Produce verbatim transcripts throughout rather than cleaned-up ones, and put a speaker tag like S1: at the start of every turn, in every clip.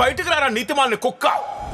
S1: బయటకు రారా నీతిమాలిన కుక్క.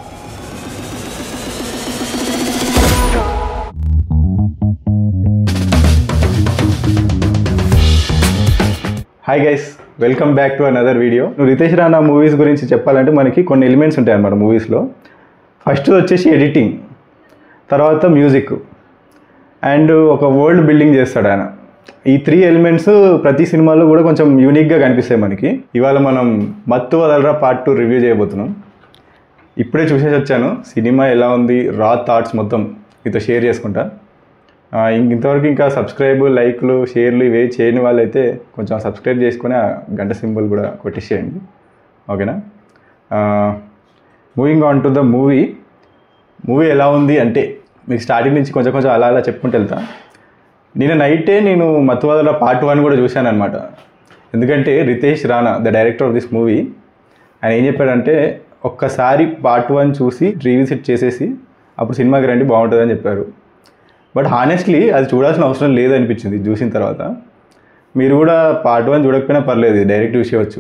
S2: Hi guys, welcome back to another video. Ritesh Rana movies గురించి చెప్పాలంటే మనకి కొన్ని ఎలిమెంట్స్ ఉంటాయి అన్నమాట మూవీస్లో. ఫస్ట్ వచ్చేసి ఎడిటింగ్, తర్వాత మ్యూజిక్ అండ్ ఒక వరల్డ్ బిల్డింగ్ చేస్తాడు ఆయన. ఈ త్రీ ఎలిమెంట్స్ ప్రతి సినిమాలో కూడా కొంచెం యూనిక్గా కనిపిస్తాయి మనకి. ఇవాళ మనం మత్తు వదలరా పార్ట్ టూ రివ్యూ చేయబోతున్నాం. ఇప్పుడే చూసేసి వచ్చాను, సినిమా ఎలా ఉంది, రా థాట్స్ మొత్తం మీతో షేర్ చేసుకుంటా. ఇంతవరకు ఇంకా సబ్స్క్రైబ్, లైక్లు, షేర్లు ఇవే చేయని వాళ్ళైతే కొంచెం సబ్స్క్రైబ్ చేసుకొని ఆ గంట సింబల్ కూడా కొట్టేసేయండి, ఓకేనా? Moving on to the movie. మూవీ ఎలా ఉంది అంటే మీకు స్టార్టింగ్ నుంచి కొంచెం కొంచెం అలా అలా చెప్పుకుంటూ వెళ్తా. నిన్న నైటే నేను మత్తువదల పార్ట్ వన్ కూడా చూశాను అనమాట. ఎందుకంటే Ritesh Rana, the director of this movie, ఆయన ఏం చెప్పాడంటే ఒక్కసారి పార్ట్ వన్ చూసి రీవిజిట్ చేసేసి అప్పుడు సినిమాకి రండి బాగుంటుందని చెప్పారు. బట్ హానెస్ట్లీ అది చూడాల్సిన అవసరం లేదనిపించింది చూసిన తర్వాత. మీరు కూడా పార్ట్ వన్ చూడకపోయినా పర్లేదు, డైరెక్ట్ చూసేయచ్చు.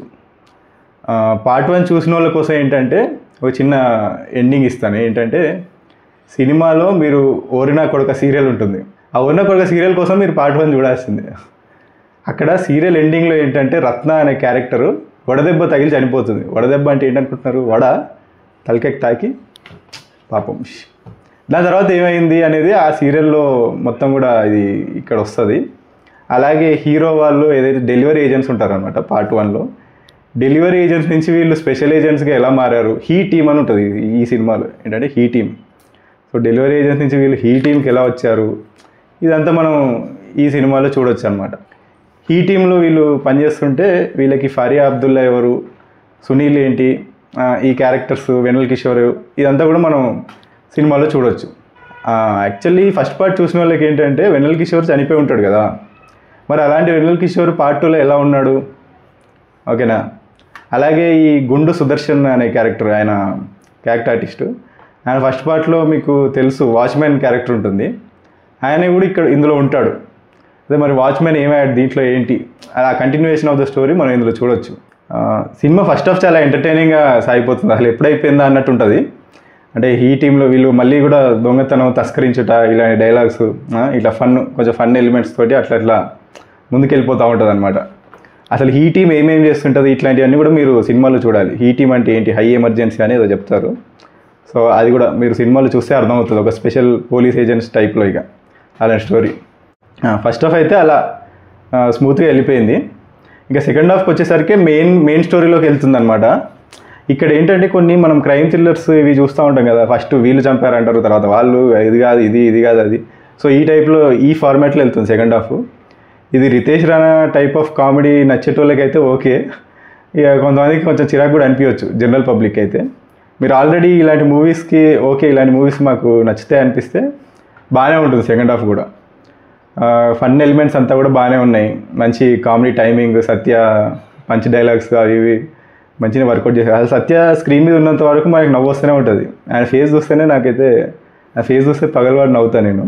S2: పార్ట్ వన్ చూసిన వాళ్ళ కోసం ఏంటంటే ఒక చిన్న ఎండింగ్ ఇస్తాను. ఏంటంటే సినిమాలో మీరు ఓరినా కొడుక సీరియల్ ఉంటుంది, ఆ ఓరినా కొడుక సీరియల్ కోసం మీరు పార్ట్ వన్ చూడాల్సిందే. అక్కడ సీరియల్ ఎండింగ్లో ఏంటంటే రత్న అనే క్యారెక్టరు వడదెబ్బ తగిలి చనిపోతుంది. వడదెబ్బ అంటే ఏంటనుకుంటున్నారు? వడ తలకెక్కి తాకి పాపం. దాని తర్వాత ఏమైంది అనేది ఆ సీరియల్లో మొత్తం కూడా ఇది ఇక్కడ వస్తుంది. అలాగే హీరో వాళ్ళు ఏదైతే డెలివరీ ఏజెంట్స్ ఉంటారనమాట పార్ట్ వన్లో, డెలివరీ ఏజెంట్స్ నుంచి వీళ్ళు స్పెషల్ ఏజెంట్స్గా ఎలా మారారు, హీ టీమ్ అని ఉంటుంది ఈ సినిమాలో. ఏంటంటే he team. So delivery agents నుంచి వీళ్ళు హీ టీమ్కి ఎలా వచ్చారు, ఇదంతా మనం ఈ సినిమాలో చూడొచ్చు అనమాట. హీ టీంలో వీళ్ళు పనిచేస్తుంటే వీళ్ళకి ఫరియా అబ్దుల్లా ఎవరు, సునీల్ ఏంటి, ఈ క్యారెక్టర్స్, వెన్నెల కిషోర్, ఇదంతా కూడా మనం సినిమాలో చూడవచ్చు. యాక్చువల్లీ ఫస్ట్ పార్ట్ చూసిన వాళ్ళకి ఏంటంటే వెన్నెల కిషోర్ చనిపోయి ఉంటాడు కదా, మరి అలాంటి వెన్నెల కిషోర్ పార్ట్ టూలో ఎలా ఉన్నాడు, ఓకేనా? అలాగే ఈ గుండు సుదర్శన్ అనే క్యారెక్టర్, ఆయన క్యారెక్టర్ ఆర్టిస్టు, ఆయన ఫస్ట్ పార్ట్లో మీకు తెలుసు వాచ్మెన్ క్యారెక్టర్ ఉంటుంది, ఆయన కూడా ఇక్కడ ఇందులో ఉంటాడు. అదే మరి వాచ్మెన్ ఏమయ్యాడు దీంట్లో ఏంటి, అలా కంటిన్యూయేషన్ ఆఫ్ ద స్టోరీ మనం ఇందులో చూడొచ్చు. సినిమా ఫస్ట్ హాఫ్ చాలా ఎంటర్టైనింగ్గా సాగిపోతుంది, అసలు ఎప్పుడైపోయిందా అన్నట్టు ఉంటుంది. అంటే ఈ టీంలో వీళ్ళు మళ్ళీ కూడా దొంగతనం, తస్కరించుట, ఇలాంటి డైలాగ్స్, ఇట్లా ఫన్, కొంచెం ఫన్ ఎలిమెంట్స్ తోటి అట్లా అట్లా ముందుకెళ్ళిపోతూ ఉంటుంది అనమాట. అసలు ఈ టీం ఏమేమి చేస్తుంటుంది ఇట్లాంటివన్నీ కూడా మీరు సినిమాలో చూడాలి. ఈ టీం అంటే ఏంటి, హై ఎమర్జెన్సీ అని ఏదో చెప్తారు. సో అది కూడా మీరు సినిమాలో చూస్తే అర్థమవుతుంది, ఒక స్పెషల్ పోలీస్ ఏజెంట్స్ టైప్లో ఇక అలాంటి స్టోరీ. ఫస్ట్ హాఫ్ అయితే అలా స్మూత్గా వెళ్ళిపోయింది. ఇంకా సెకండ్ హాఫ్కి వచ్చేసరికి మెయిన్ మెయిన్ స్టోరీలోకి వెళ్తుంది అనమాట. ఇక్కడ ఏంటంటే కొన్ని మనం క్రైమ్ థ్రిల్లర్స్ ఇవి చూస్తూ ఉంటాం కదా, ఫస్ట్ వీళ్ళు చంపారంటారు, తర్వాత వాళ్ళు, ఇది కాదు ఇది, ఇది కాదు అది. సో ఈ టైప్లో ఈ ఫార్మాట్లో వెళ్తుంది సెకండ్ హాఫ్. ఇది Ritesh Rana type of comedy నచ్చేటోళ్ళకి అయితే ఓకే, ఇక కొంతమందికి కొంచెం చిరాకు కూడా అనిపించవచ్చు జనరల్ పబ్లిక్ అయితే. మీరు ఆల్రెడీ ఇలాంటి మూవీస్కి ఓకే, ఇలాంటి మూవీస్ మాకు నచ్చితే అనిపిస్తే బాగానే ఉంటుంది సెకండ్ హాఫ్ కూడా. ఫన్ ఎలిమెంట్స్ అంతా కూడా బాగానే ఉన్నాయి, మంచి కామెడీ టైమింగ్, సత్య మంచి డైలాగ్స్ అవి ఇవి మంచిగా వర్కౌట్ చేశారు. అసలు సత్య స్క్రీన్ మీద ఉన్నంత వరకు మనకి నవ్వు వస్తూనే ఉంటుంది. ఆయన ఫేస్ చూస్తేనే నాకైతే, ఆ ఫేస్ చూస్తే పగలవాడు నవ్వుతాను నేను.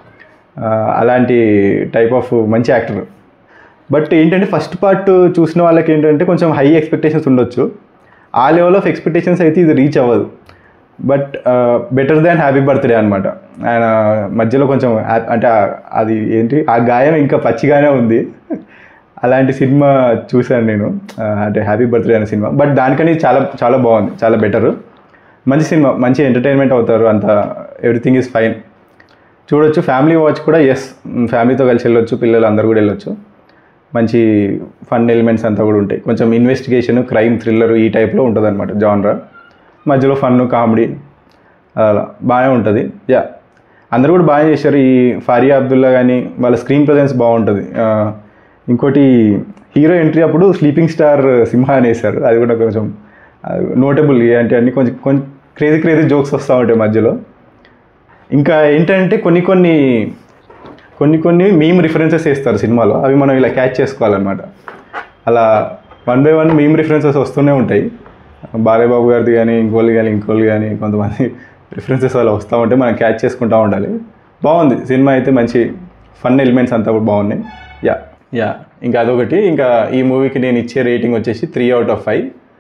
S2: అలాంటి టైప్ ఆఫ్ మంచి యాక్టర్. బట్ ఏంటంటే ఫస్ట్ పార్ట్ చూసిన వాళ్ళకి ఏంటంటే కొంచెం హై ఎక్స్పెక్టేషన్స్ ఉండొచ్చు, ఆ లెవెల్ ఆఫ్ ఎక్స్పెక్టేషన్స్ అయితే ఇది రీచ్ అవ్వదు. But better than happy birthday అనమాట. ఆయన మధ్యలో కొంచెం అంటే అది ఏంటి, ఆ గాయం ఇంకా పచ్చిగానే ఉంది. అలాంటి సినిమా చూశాను నేను, అంటే హ్యాపీ బర్త్డే అనే సినిమా. బట్ దానికని చాలా చాలా బాగుంది, చాలా బెటరు. మంచి సినిమా, మంచి ఎంటర్టైన్మెంట్ అవుతారు, అంత ఎవ్రీథింగ్ ఈజ్ ఫైన్, చూడొచ్చు. ఫ్యామిలీ వాచ్ కూడా, ఎస్ ఫ్యామిలీతో కలిసి వెళ్ళొచ్చు, పిల్లలు అందరూ కూడా వెళ్ళొచ్చు. మంచి ఫన్ ఎలిమెంట్స్ అంతా కూడా ఉంటాయి, కొంచెం ఇన్వెస్టిగేషన్, క్రైమ్ థ్రిల్లర్ ఈ టైప్లో ఉంటుంది అనమాట జానరా. మధ్యలో ఫన్ను, కామెడీ అలా బాగానే ఉంటుంది. యా, అందరూ కూడా బాగా చేశారు. ఈ ఫరియా అబ్దుల్లా కానీ వాళ్ళ స్క్రీన్ ప్రజెన్స్ బాగుంటుంది. ఇంకోటి హీరో ఎంట్రీ అప్పుడు స్లీపింగ్ స్టార్ సింహ అనేసారు, అది కూడా కొంచెం నోటబుల్. అంటే అన్ని కొంచెం కొంచెం క్రేజీ క్రేజీ జోక్స్ వస్తూ ఉంటాయి మధ్యలో. ఇంకా ఏంటంటే కొన్ని కొన్ని కొన్ని కొన్ని మీమ్ రిఫరెన్సెస్ వేస్తారు సినిమాలో, అవి మనం ఇలా క్యాచ్ చేసుకోవాలన్నమాట. అలా one by one meme references వస్తూనే ఉంటాయి. బాలయ్యబాబు గారిది కానీ ఇంకోళ్ళు కానీ ఇంకోళ్ళు కానీ కొంతమంది రిఫరెన్సెస్ అలా వస్తూ ఉంటే మనం క్యాచ్ చేసుకుంటూ ఉండాలి. బాగుంది సినిమా అయితే, మంచి ఫన్ ఎలిమెంట్స్ అంతా కూడా బాగున్నాయి. యా యా ఇంకా అదొకటి. ఇంకా ఈ మూవీకి నేను ఇచ్చే రేటింగ్ వచ్చేసి త్రీ అవుట్ ఆఫ్ ఫైవ్.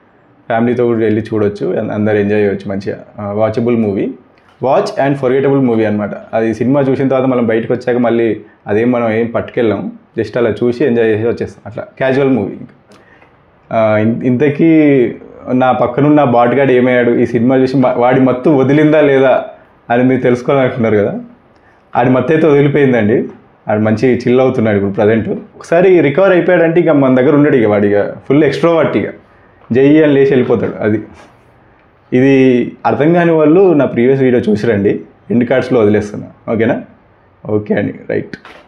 S2: ఫ్యామిలీతో కూడా వెళ్ళి చూడొచ్చు, అందరు ఎంజాయ్ చేయవచ్చు మంచిగా. Watchable movie, watch and forgettable movie అనమాట. అది సినిమా చూసిన తర్వాత మనం బయటకు వచ్చాక మళ్ళీ అదేం మనం ఏం పట్టుకెళ్ళాం, జస్ట్ అలా చూసి ఎంజాయ్ చేసి వచ్చేస్తాం, అట్లా క్యాజువల్ మూవీ. ఇంతకీ నా పక్కనున్న బాట్గాడ్ ఏమయ్యాడు ఈ సినిమా చూసి, వాడి మత్తు వదిలిందా లేదా అని మీరు తెలుసుకోవాలనుకున్నారు కదా. ఆడి మత్తు అయితే వదిలిపోయిందండి, ఆడు మంచి చిల్ అవుతున్నాడు ఇప్పుడు ప్రజెంట్. ఒకసారి రికవర్ అయిపోయాడంటే ఇక మన దగ్గర ఉండడు, ఇక వాడిగా ఫుల్ ఎక్స్ట్రోవర్ట్, ఇక జై అని లేచి వెళ్ళిపోతాడు. అది ఇది అర్థం కాని వాళ్ళు నా ప్రీవియస్ వీడియో చూసిరండి, ఎండ్ కార్డ్స్లో వదిలేస్తున్నా. ఓకేనా? ఓకే అండి, రైట్.